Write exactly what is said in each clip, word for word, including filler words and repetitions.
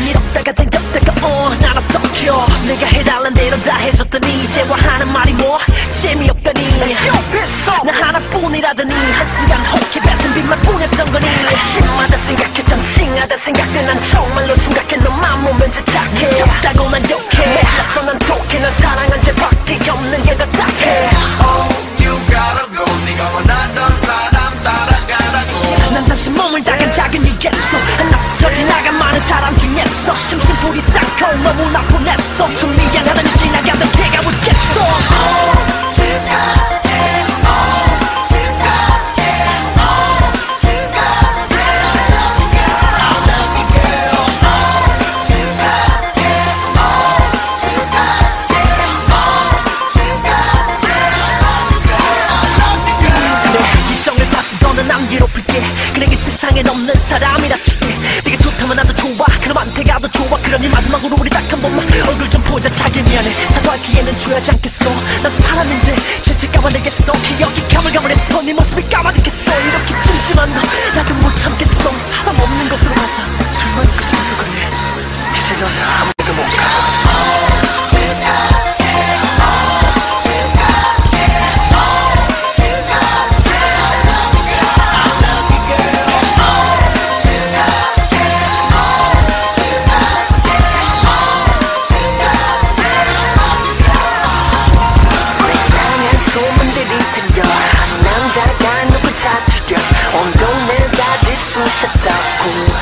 일 없다가 땡겼다가 어 난 어떡혀 내가 해달란 대로 다 해줬더니 이제와 하는 말이 뭐 재미없다니 나 하나뿐이라더니 한순간 혹해 뱉은 빛만 뿐이었던 거니 심하다 생각했던 칭하다 생각돼 난 정말로 심각해 너만 보면 집착해 미쳤다고 난 욕해 몰라서 난 독해 난 사랑한 죄밖에 없는 게 더 딱해 Oh you gotta go 네가 원하던 사람 따라가라고 난 잠시 몸을 다간 작은 이겠어 하나씩 저지나간 많은 사람 중에서 심심풀이 닦고 너무나 보냈어 좀 미안하다니 지나가던 걔가 웃겠어 Oh she's got it Oh she's got it Oh she's got it I love you girl I love you girl Oh she's got it Oh she's got it Oh she's got it I love you girl I love you girl 내 이정을 다시 더는 안 괴롭힐게 그에게 세상엔 없는 사람이라 칠게 네가 좋다면 나도 좋아 그럼 한테가 더 좋아 그러니 마지막으로 우리 딱 한 번만 얼굴 좀 보자 자기 미안해 사과할 기회는 줘야지 않겠어 나도 사람인데 죄책감을 내겠어 기억이 가물가물해서 네 모습이 까마득했어 이렇게 찜찜한 너 나도 못 참겠어 사람 없는 곳으로 가자 정말 있고 싶어서 그래 이제 너는 아무데도 못가 She's got it Oh she's got it Oh she's got it I love you girl I love you girl Oh she's got it Oh she's got it Oh she's got it I love you girl 이상한 소문들이 들려 한 남자가 누구 찾으려 온 동네가 들쑤셨다고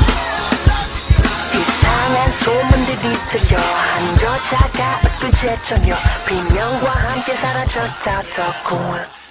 이상한 소문들이 들려 한 여자가 엊그제 저녁 비명과 함께 사라졌다더군